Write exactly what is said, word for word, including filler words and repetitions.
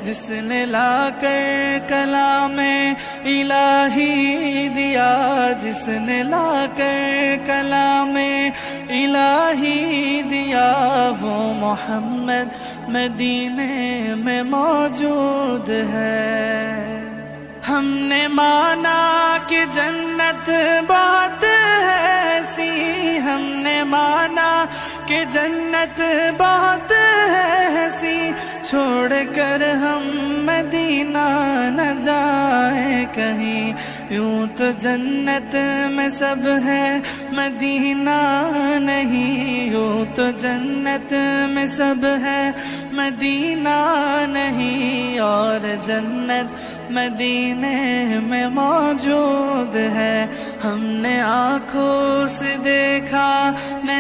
जिसने लाकर कलामे इलाही दिया, जिसने लाकर कलामे इलाही दिया, वो मोहम्मद मदीने में मौजूद है। हमने माना कि जन्नत बात है ऐसी, हमने माना कि जन्नत बात है ऐसी, छोड़कर हम मदीना न जाए कहीं। यूं तो जन्नत में सब है मदीना नहीं, यूं तो जन्नत में सब है मदीना नहीं, और जन्नत मदीने में मौजूद है। हमने आँखों से देखा